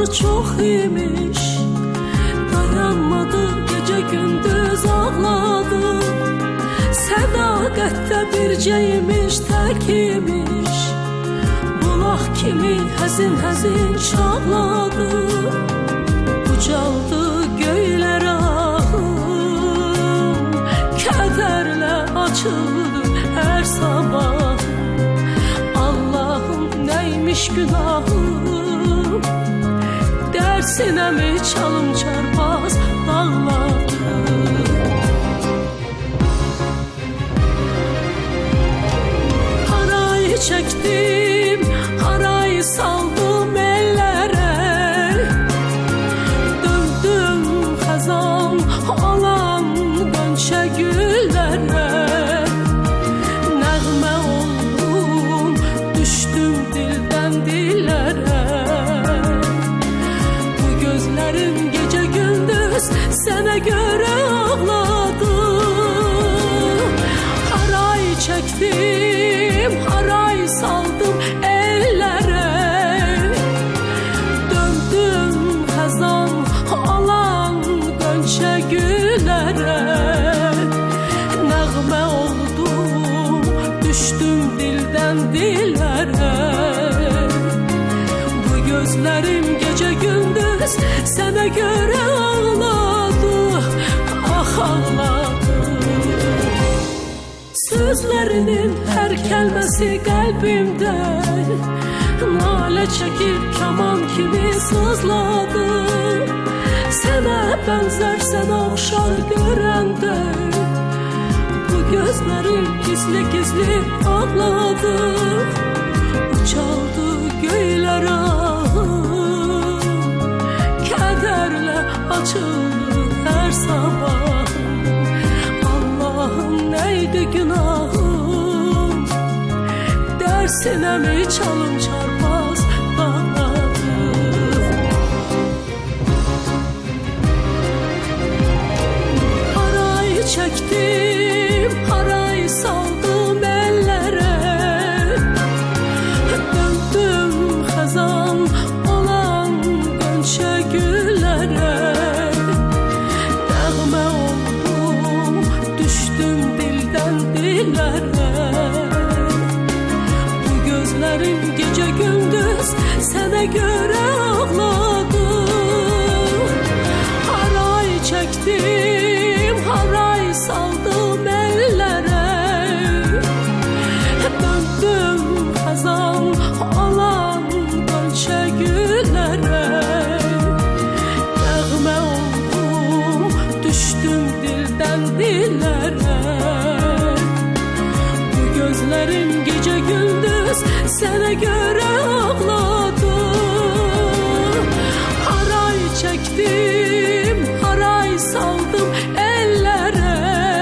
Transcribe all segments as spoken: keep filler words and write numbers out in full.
çok imiş. Dayanmadı gece gündüz ağladı. Sədaqətdə bircəymiş, tək imiş. Bulaq kimi həzin-həzin çağladı. Ucaldı göylər ahım, kədərlə açıldı hər sabah. Allahım neymiş günahım, dersinə mi çalım çarpaz dağladı. Harayı çəkdim, harayı saldım ellərə. Döndüm xəzan olan qönçə güllərə. Nəğmə oldum, düşdüm dildən dillərə. Bu gözlərim gecə gündüz sənə görə ağladı. Haray çəkdim, haray saldım ellərə. Döndüm xəzan olan qönçə güllərə. Nəğmə oldum, düşdüm dildən dillərə. Bu gözlərim gecə gündüz sənə görə ağladı, ah ağladı. Sözlərinin hər kəlməsi qəlbimdə nalə çəkib kaman kimi sızladı. Sənə bənzər, sənə oxşar görəndə bu gözlərim gizli-gizli ağladı. Uçaldı göylər ahım, kədərlə açıldı hər sabah. Allahım neydi günahım, dersinə mi çalım çarpaz dağladı. Harayı çəkdim, harayı saldım ellərə. Döndüm xəzan olan qönçə güllərə. Nəğmə oldum, düşdüm dildən dillərə. Bu gözlərim gecə gündüz sənə görə ağladı. Haray çəkdim, haray saldım ellərə. Döndüm xəzan olan qönçə güllərə. Nəğmə oldum, düşdüm dildən dillərə. Bu gözlərim gecə gündüz sənə görə ağladı. Haray çəkdim, haray saldım ellərə.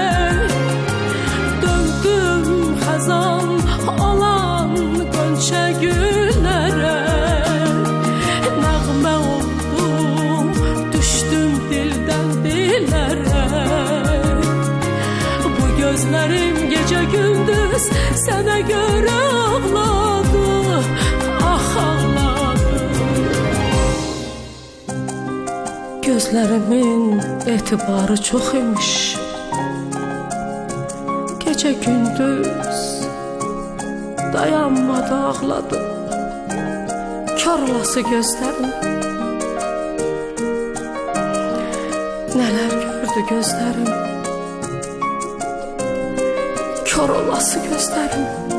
Döndüm xəzan olan qönçə güllərə. Nəğmə oldum, düşdüm dildən dillərə. Bu gözlərim gecə gündüz sənə görə ağladı, ah ağladı. Gözlərimin etibarı çox imiş. Gecə gündüz dayanmadı ağladı. Kör olası gözlərim, nələr gördü gözlərim. Kör olası gözlərim.